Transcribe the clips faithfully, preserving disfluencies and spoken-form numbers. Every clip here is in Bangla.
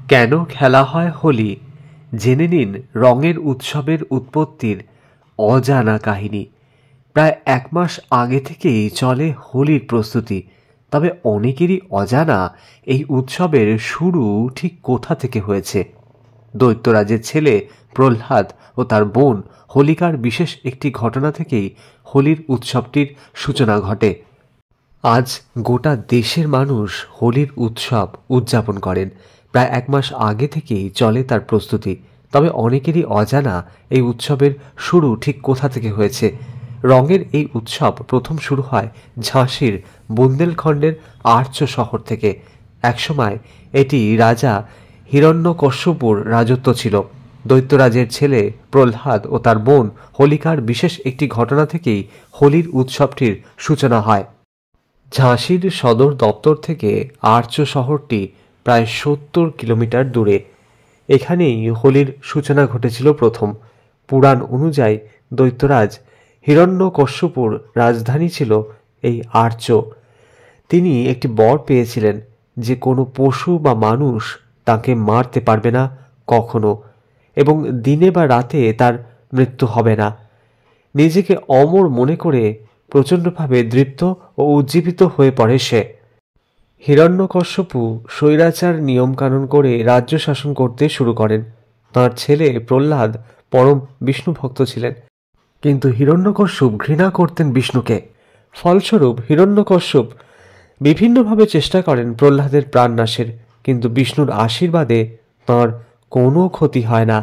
কেন খেলা হয় হোলি? জেনে নিন রঙের উৎসবের উৎপত্তির অজানা কাহিনী। প্রায় এক মাস আগে থেকেই চলে হোলির প্রস্তুতি। তবে অনেকেরই অজানা এই উৎসবের শুরু ঠিক কোথা থেকে হয়েছে। দৈত্যরাজের ছেলে প্রহ্লাদ ও তার বোন হোলিকার বিশেষ একটি ঘটনা থেকেই হোলির উৎসবটির সূচনা ঘটে। আজ গোটা দেশের মানুষ হোলির উৎসব উদযাপন করেন। প্রায় এক মাস আগে থেকেই চলে তার প্রস্তুতি। তবে অনেকেরই অজানা এই উৎসবের শুরু ঠিক কোথা থেকে হয়েছে। রঙের এই উৎসব প্রথম শুরু হয় ঝাঁসির বুন্দেলখণ্ডের আর্য শহর থেকে। একসময় এটি রাজা হিরণ্যকশ্যপুর রাজত্ব ছিল। দৈত্যরাজের ছেলে প্রহ্লাদ ও তার বোন হোলিকার বিশেষ একটি ঘটনা থেকেই হোলির উৎসবটির সূচনা হয়। ঝাঁসির সদর দপ্তর থেকে আর্য শহরটি প্রায় সত্তর কিলোমিটার দূরে। এখানেই হোলির সূচনা ঘটেছিল প্রথম। পুরাণ অনুযায়ী দৈত্যরাজ হিরণ্যকশ্যপুর রাজধানী ছিল এই আর্য। তিনি একটি বর পেয়েছিলেন যে কোনো পশু বা মানুষ তাকে মারতে পারবে না কখনো, এবং দিনে বা রাতে তার মৃত্যু হবে না। নিজেকে অমর মনে করে প্রচণ্ডভাবে দৃপ্ত ও উজ্জীবিত হয়ে পড়ে সে। হিরণ্যকশ্যপু স্বৈরাচার নিয়মকানুন করে রাজ্য শাসন করতে শুরু করেন। তাঁর ছেলে প্রহ্লাদ পরম বিষ্ণু ভক্ত ছিলেন, কিন্তু হিরণ্যকশ্যপ ঘৃণা করতেন বিষ্ণুকে। ফলস্বরূপ হিরণ্যকশ্যপ বিভিন্নভাবে চেষ্টা করেন প্রহ্লাদের প্রাণনাশের, কিন্তু বিষ্ণুর আশীর্বাদে তাঁর কোনো ক্ষতি হয় না।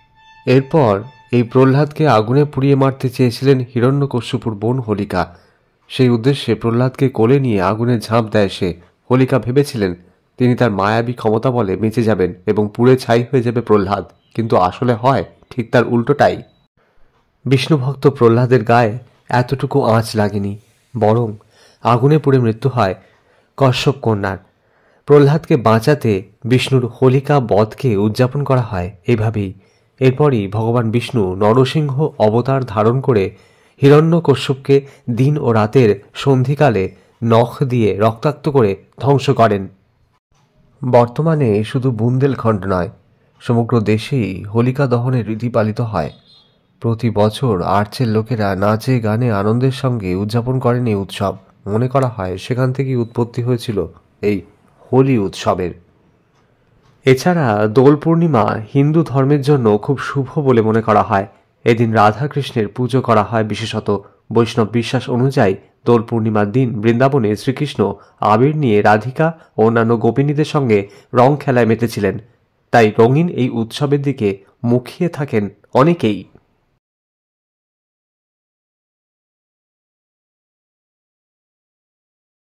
এরপর এই প্রহ্লাদকে আগুনে পুড়িয়ে মারতে চেয়েছিলেন হিরণ্যকশ্যপুর বোন হোলিকা। সেই উদ্দেশ্যে প্রহ্লাদকে কোলে নিয়ে আগুনে ঝাঁপ দেয় সে। হোলিকা ভেবেছিলেন তিনি তার মায়াবী ক্ষমতা বলে বেঁচে যাবেন এবং পুড়ে ছাই হয়ে যাবে প্রহ্লাদ, কিন্তু আসলে হয় ঠিক তার উল্টোটাই। বিষ্ণুভক্ত প্রহ্লাদের গায়ে এতটুকু আঁচ লাগেনি, বরং আগুনে পুড়ে মৃত্যু হয় কশ্যপ কন্যার। প্রহ্লাদকে বাঁচাতে বিষ্ণুর হোলিকা বধকে উদযাপন করা হয় এভাবেই। এরপরই ভগবান বিষ্ণু নরসিংহ অবতার ধারণ করে হিরণ্যকশ্যপকে দিন ও রাতের সন্ধিকালে নখ দিয়ে রক্তাক্ত করে ধ্বংস করেন। বর্তমানে শুধু বুন্দেলখণ্ড নয়, সমগ্র দেশেই হোলিকা দহনের রীতি পালিত হয়। প্রতি বছর আর্চের লোকেরা নাচে গানে আনন্দের সঙ্গে উদযাপন করেন এই উৎসব। মনে করা হয় সেখান থেকেই উৎপত্তি হয়েছিল এই হোলি উৎসবের। এছাড়া দোল পূর্ণিমা হিন্দু ধর্মের জন্য খুব শুভ বলে মনে করা হয়। এদিন রাধাকৃষ্ণের পুজো করা হয় বিশেষত। বৈষ্ণব বিশ্বাস অনুযায়ী দোল পূর্ণিমার দিন বৃন্দাবনে শ্রীকৃষ্ণ আবির নিয়ে রাধিকা ও অন্যান্য গোপিনীদের সঙ্গে রং খেলায় মেতেছিলেন। তাই রঙিন এই উৎসবের দিকে মুখিয়ে থাকেন অনেকেই।